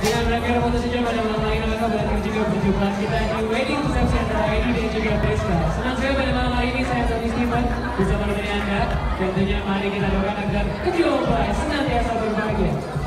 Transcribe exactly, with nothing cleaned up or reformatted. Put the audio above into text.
Dengan berakhir foto saja pada malam hari ini, maka berakhir juga perjumpaan kita di wedding resepsi antara Edi dan juga Priska. Senang sekali pada malam hari ini saya Tony Steven bersama dengan Anda. Dan tentunya mari kita doakan agar kedua mempelai senantiasa berbahagia.